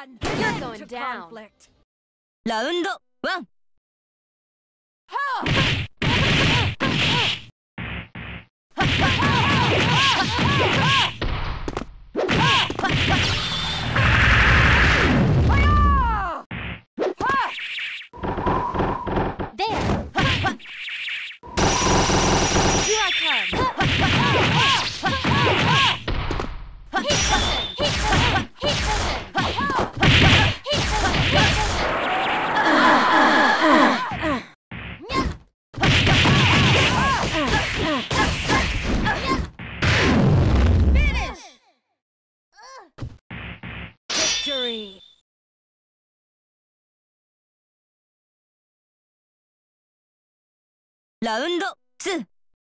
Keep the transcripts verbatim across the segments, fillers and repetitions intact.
You're going down. Conflict. ラウンドワン。 Victory. ラウンドツー。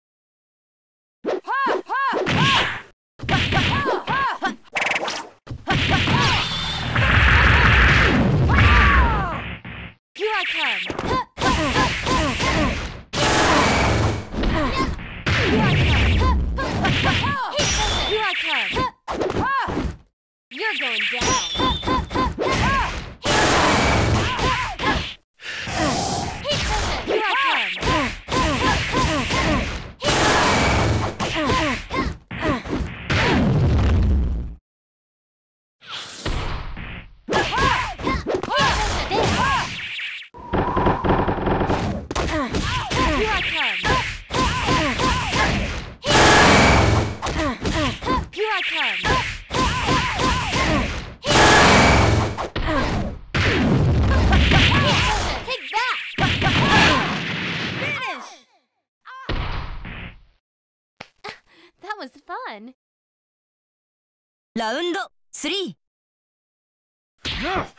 Here I come. Here I come. You're going down. Here I come. That was fun. ラウンドスリー。 Here I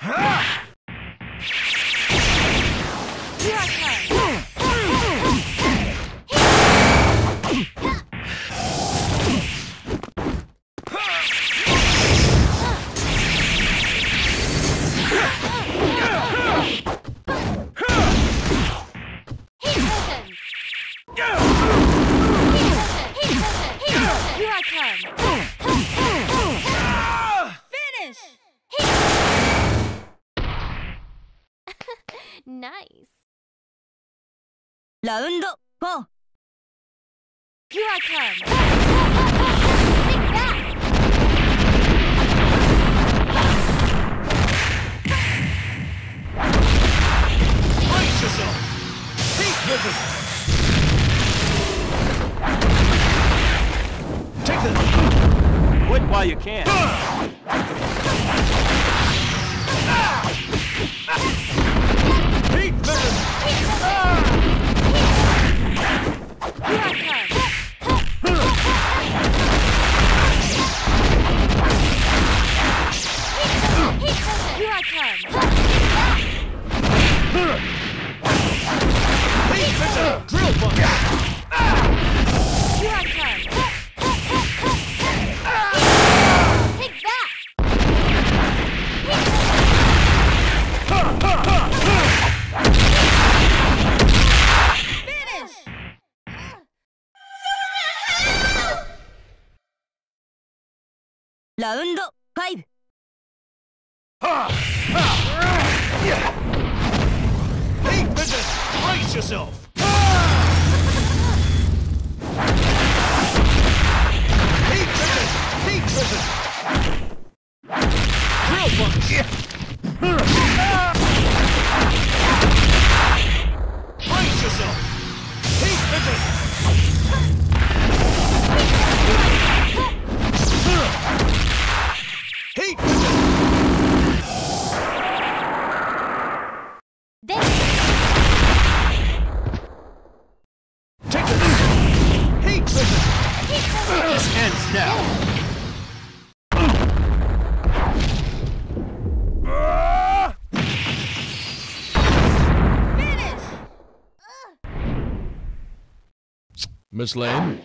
come. Here I come. Finish. Nice. ラウンドフォー。 Here I come. Take that. Brace yourself! Keep moving! Take them! Quit while you can. Keep moving! Here I come. Here I come. Keep moving! Drill punch! Here I come. Take that. Finish. ラウンドファイブ。 Keep moving! Brace yourself! Keep moving! Keep moving! Drill punch! Brace yourself! Keep moving! Keep moving! There. Take it! Keep moving! This ends now! Finish. Miss Lane?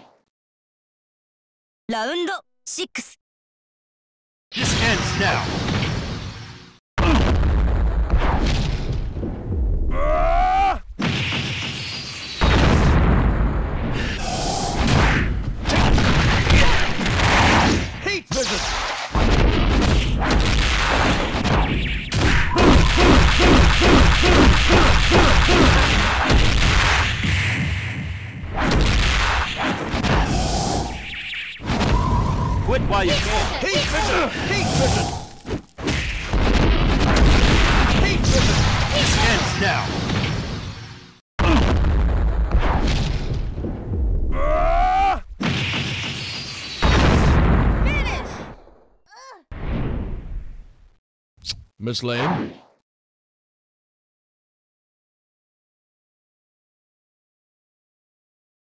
ラウンドシックス。 This ends now! Heat vision! Quit while you can. Heat vision! Heat vision! Heat vision! This ends now. Finish! Miss Lane?